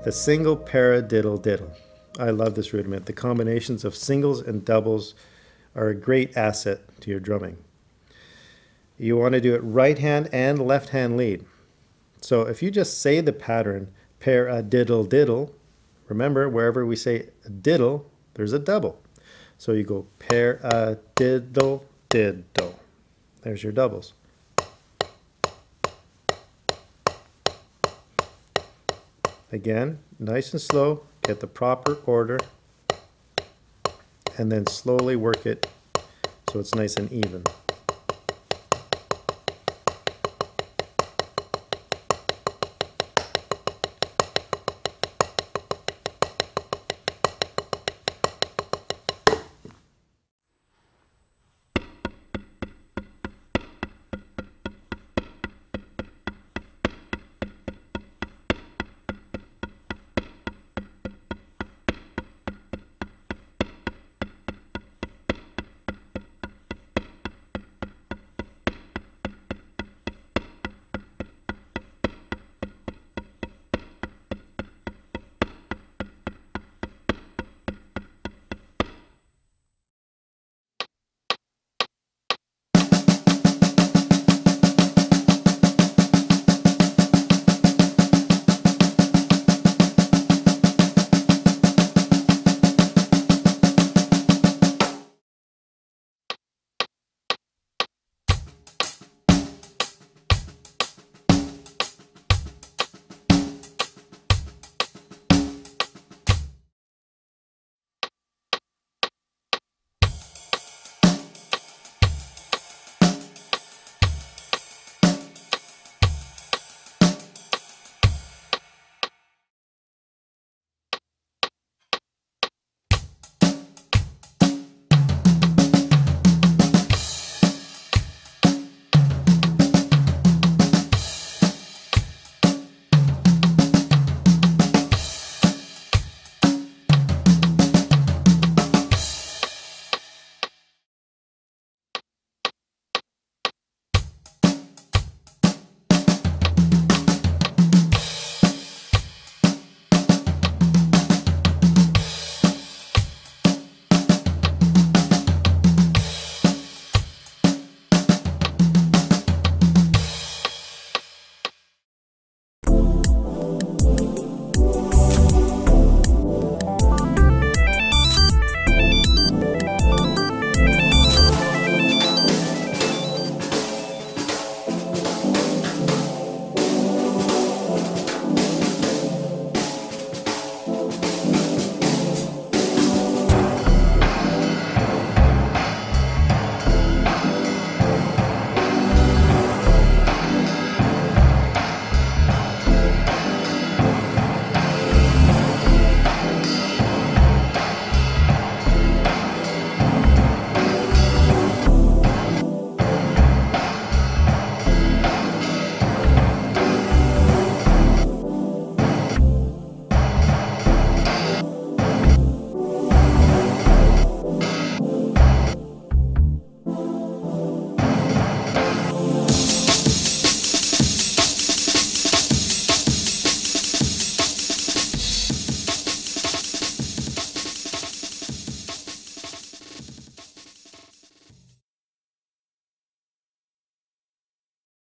the single paradiddle diddle. I love this rudiment. The combinations of singles and doubles are a great asset to your drumming. You want to do it right hand and left hand lead. So if you just say the pattern, paradiddle diddle, remember wherever we say diddle, there's a double. So you go paradiddle diddle. There's your doubles. Again, nice and slow, get the proper order, and then slowly work it so it's nice and even.